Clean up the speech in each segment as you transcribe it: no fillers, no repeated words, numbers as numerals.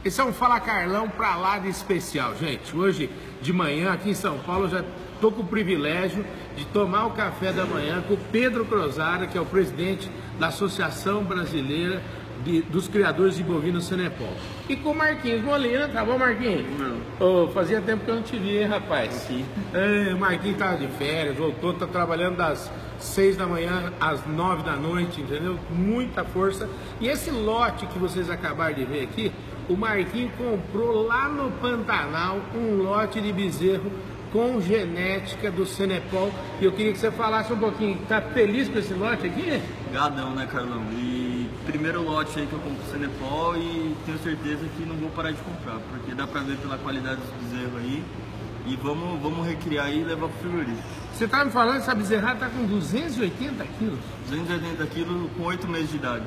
Esse é um Fala Carlão pra lá de especial, gente. Hoje de manhã aqui em São Paulo eu já tô com o privilégio de tomar o café da manhã com o Pedro Crosara, que é o presidente da Associação Brasileira dos Criadores de Bovinos Senepol. E com o Marquinhos Molina, tá bom, Marquinhos? Oh, fazia tempo que eu não te vi, hein, rapaz? O Marquinhos tava de férias, voltou, tá trabalhando das 6 da manhã às 9 da noite, entendeu? Muita força. E esse lote que vocês acabaram de ver aqui, o Marquinhos comprou lá no Pantanal um lote de bezerro com genética do Senepol. E eu queria que você falasse um pouquinho, tá feliz com esse lote aqui? Gadão, né, Carlão? E primeiro lote aí que eu compro o Senepol e tenho certeza que não vou parar de comprar, porque dá pra ver pela qualidade dos bezerros aí. E vamos recriar aí e levar pro frigorífico. Você tá me falando que essa bezerrada tá com 280 quilos? 280 quilos com 8 meses de idade.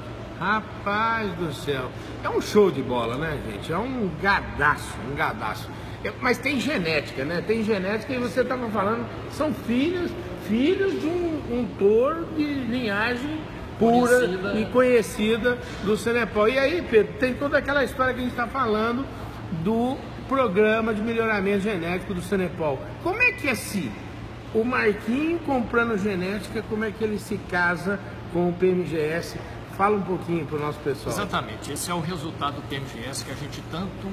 Rapaz do céu, é um show de bola, né, gente? É um gadaço, um gadaço. Mas tem genética, né? Tem genética e você estava falando, são filhos de um touro de linhagem pura e conhecida do Senepol. E aí, Pedro, tem toda aquela história que a gente está falando do programa de melhoramento genético do Senepol. Como é que é assim? O Marquinhos comprando genética, como é que ele se casa com o PMGS? Fala um pouquinho para o nosso pessoal. Exatamente, esse é o resultado do PMGS que a gente tanto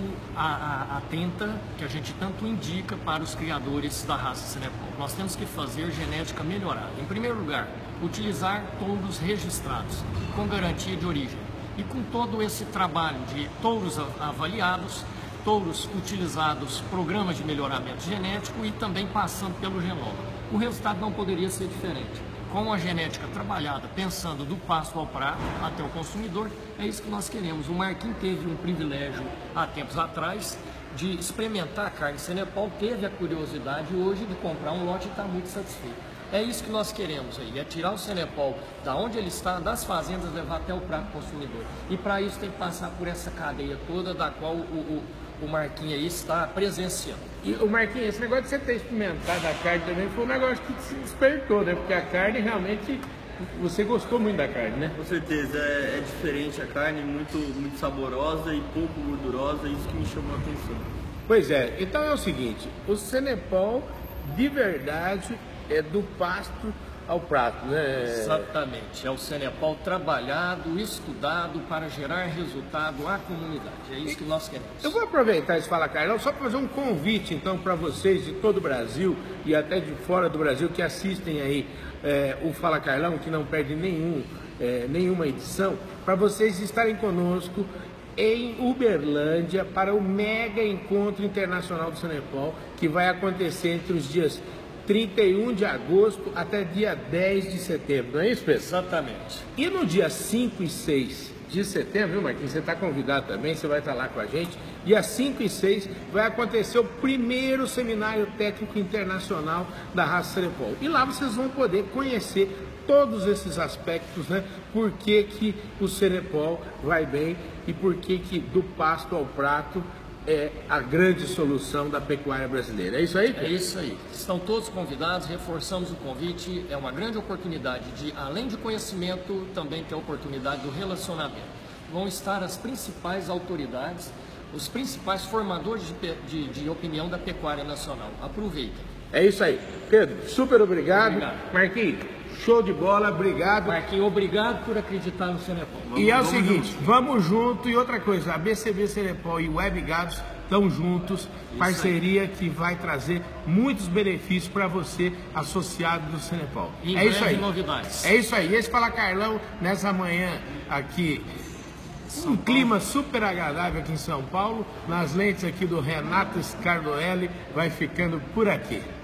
atenta, que a gente tanto indica para os criadores da raça Senepol. Nós temos que fazer genética melhorada. Em primeiro lugar, utilizar touros registrados, com garantia de origem. E com todo esse trabalho de touros avaliados, touros utilizados, programas de melhoramento genético e também passando pelo genoma. O resultado não poderia ser diferente. Com a genética trabalhada, pensando do pasto ao prato até o consumidor, é isso que nós queremos. O Marquinhos teve um privilégio há tempos atrás de experimentar a carne Senepol, teve a curiosidade hoje de comprar um lote e está muito satisfeito. É isso que nós queremos aí, é tirar o Senepol da onde ele está, das fazendas, levar até o prato consumidor. E para isso tem que passar por essa cadeia toda da qual o Marquinhos aí está presenciando. E o Marquinhos, esse negócio de você ter experimentado a carne também foi um negócio que se despertou, né? Porque a carne realmente, você gostou muito da carne, né? Com certeza, é diferente a carne, muito saborosa e pouco gordurosa, isso que me chamou a atenção. Pois é, então é o seguinte, o Senepol de verdade é do pasto ao prato, né? Exatamente, é o Senepol trabalhado, estudado para gerar resultado à comunidade, é isso que nós queremos. Eu vou aproveitar esse Fala Carlão só para fazer um convite então para vocês de todo o Brasil e até de fora do Brasil que assistem aí o Fala Carlão, que não perde nenhuma edição, para vocês estarem conosco em Uberlândia para o mega encontro internacional do Senepol, que vai acontecer entre os dias 31 de agosto até dia 10 de setembro, não é isso, Pedro? Exatamente. E no dia 5 e 6 de setembro, viu, Marquinhos? Você está convidado também, você vai estar lá com a gente. Dia 5 e 6 vai acontecer o primeiro seminário técnico internacional da raça Senepol. E lá vocês vão poder conhecer todos esses aspectos, né? Por que que o Senepol vai bem e por que que do pasto ao prato é a grande solução da pecuária brasileira. É isso aí? É isso aí. Estão todos convidados, reforçamos o convite. É uma grande oportunidade de, além de conhecimento, também ter a oportunidade do relacionamento. Vão estar as principais autoridades, os principais formadores de opinião da pecuária nacional. Aproveitem. É isso aí. Pedro, super obrigado. Marquinhos, show de bola, obrigado. Marquinhos, obrigado por acreditar no Senepol. E é o seguinte, vamos junto. E outra coisa, a BCB Senepol e o Web Gados estão juntos, parceria que vai trazer muitos benefícios para você, associado do Senepol. É isso aí. Novidades. É isso aí. Esse Fala Carlão, nessa manhã aqui, um clima super agradável aqui em São Paulo, nas lentes aqui do Renato Scardoelli, vai ficando por aqui.